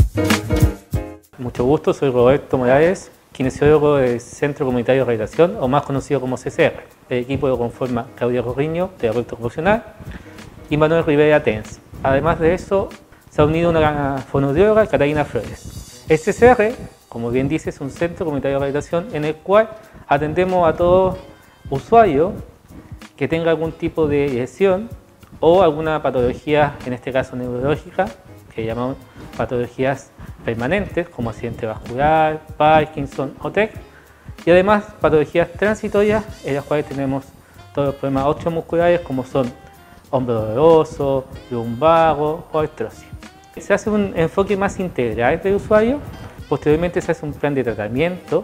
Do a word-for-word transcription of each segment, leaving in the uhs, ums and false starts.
Mucho gusto, soy Roberto Morales, kinesiólogo del Centro Comunitario de Rehabilitación, o más conocido como C C R. El equipo lo conforma Claudia Corriño, terapeuta ocupacional, y Manuel Rivera Tens. Además de eso, se ha unido una fonoaudióloga, Catalina Flores. El C C R, como bien dice, es un centro comunitario de rehabilitación en el cual atendemos a todo usuario que tenga algún tipo de lesión o alguna patología, en este caso neurológica, que llamamos patologías permanentes, como accidente vascular, Parkinson o T E C, y además patologías transitorias, en las cuales tenemos todos los problemas osteomusculares, como son hombro doloroso, lumbago o artrosis. Se hace un enfoque más integral del usuario, posteriormente se hace un plan de tratamiento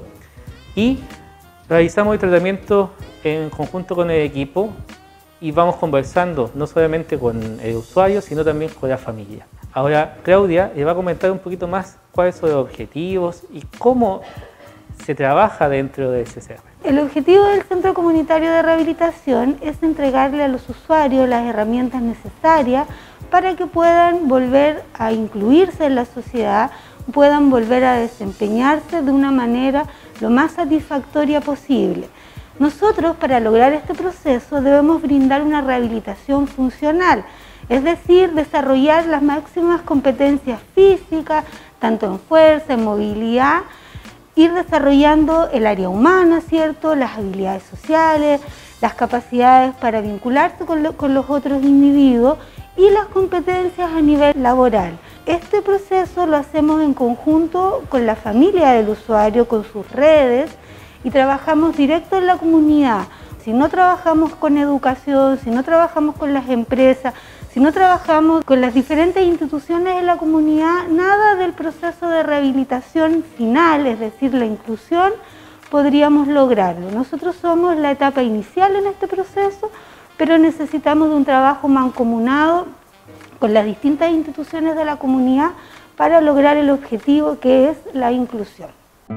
y realizamos el tratamiento en conjunto con el equipo y vamos conversando no solamente con el usuario, sino también con la familia. Ahora Claudia le va a comentar un poquito más cuáles son los objetivos y cómo se trabaja dentro de C C R. El objetivo del Centro Comunitario de Rehabilitación es entregarle a los usuarios las herramientas necesarias para que puedan volver a incluirse en la sociedad, puedan volver a desempeñarse de una manera lo más satisfactoria posible. Nosotros, para lograr este proceso, debemos brindar una rehabilitación funcional, es decir, desarrollar las máximas competencias físicas, tanto en fuerza, en movilidad, ir desarrollando el área humana, ¿cierto?, las habilidades sociales, las capacidades para vincularse con, lo, con los otros individuos y las competencias a nivel laboral. Este proceso lo hacemos en conjunto con la familia del usuario, con sus redes, y trabajamos directo en la comunidad. Si no trabajamos con educación, si no trabajamos con las empresas, si no trabajamos con las diferentes instituciones de la comunidad, nada del proceso de rehabilitación final, es decir, la inclusión, podríamos lograrlo. Nosotros somos la etapa inicial en este proceso, pero necesitamos de un trabajo mancomunado con las distintas instituciones de la comunidad para lograr el objetivo que es la inclusión.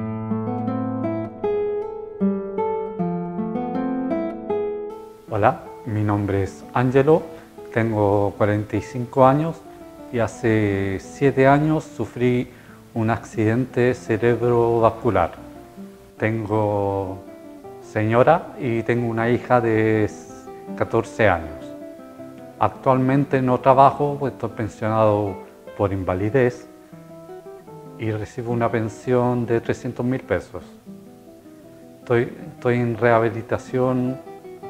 Hola, mi nombre es Ángelo, tengo cuarenta y cinco años y hace siete años sufrí un accidente cerebrovascular. Tengo señora y tengo una hija de catorce años. Actualmente no trabajo, pues estoy pensionado por invalidez y recibo una pensión de trescientos mil pesos. Estoy, estoy en rehabilitación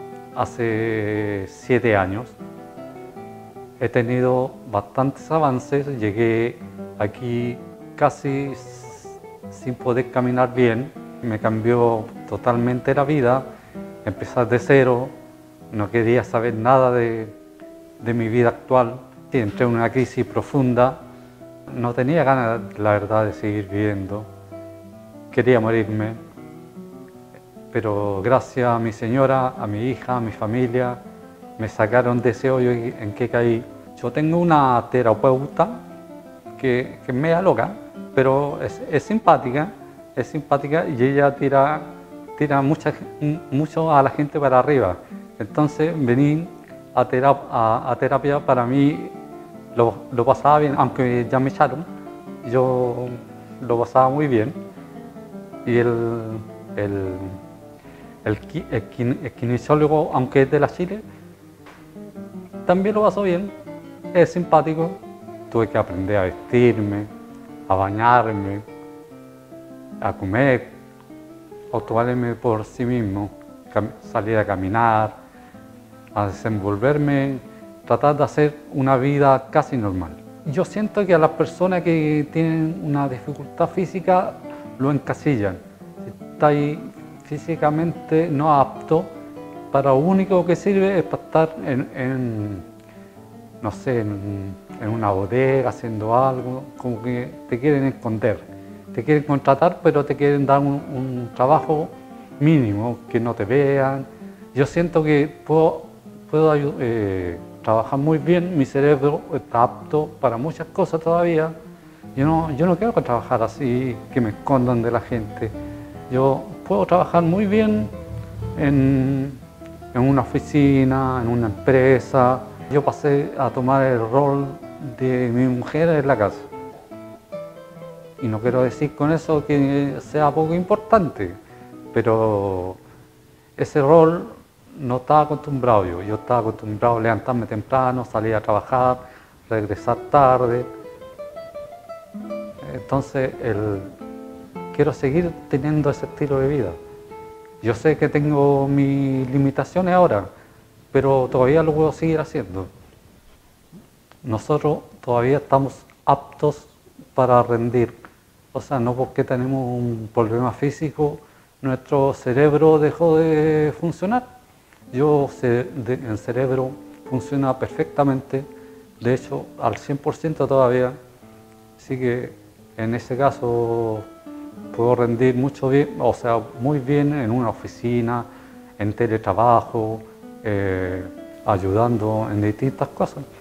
hace siete años. He tenido bastantes avances, llegué aquí casi sin poder caminar bien, me cambió totalmente la vida, empezar de cero, no quería saber nada de, de mi vida actual, entré en una crisis profunda, no tenía ganas, la verdad, de seguir viviendo, quería morirme. Pero gracias a mi señora, a mi hija, a mi familia, me sacaron de ese hoyo en que caí. Yo tengo una terapeuta que, que es media loca, pero es, es simpática, es simpática y ella tira, tira mucha, mucho a la gente para arriba. Entonces venir a, terap a, a terapia para mí lo, lo pasaba bien, aunque ya me echaron, yo lo pasaba muy bien. Y el, el El, el, el kinesiólogo, aunque es de la Chile, también lo pasó bien, es simpático. Tuve que aprender a vestirme, a bañarme, a comer, autovalerme por sí mismo, salir a caminar, a desenvolverme, tratar de hacer una vida casi normal. Yo siento que a las personas que tienen una dificultad física lo encasillan. Si está ahí físicamente no apto, para lo único que sirve es para estar en, en no sé, en, en una bodega haciendo algo, como que te quieren esconder, te quieren contratar, pero te quieren dar un, un trabajo mínimo, que no te vean. Yo siento que puedo, puedo eh, trabajar muy bien, mi cerebro está apto para muchas cosas todavía. Yo no, yo no quiero trabajar así, que me escondan de la gente. Yo puedo trabajar muy bien en, en una oficina, en una empresa. Yo pasé a tomar el rol de mi mujer en la casa. Y no quiero decir con eso que sea poco importante, pero ese rol no estaba acostumbrado yo. Yo estaba acostumbrado a levantarme temprano, salir a trabajar, regresar tarde. Entonces, el, quiero seguir teniendo ese estilo de vida. Yo sé que tengo mis limitaciones ahora, pero todavía lo puedo seguir haciendo. Nosotros todavía estamos aptos para rendir. O sea, no porque tenemos un problema físico, nuestro cerebro dejó de funcionar. Yo, el cerebro funciona perfectamente, de hecho, al cien por ciento todavía. Así que en ese caso puedo rendir mucho bien, o sea, muy bien en una oficina, en teletrabajo, eh, ayudando en distintas cosas.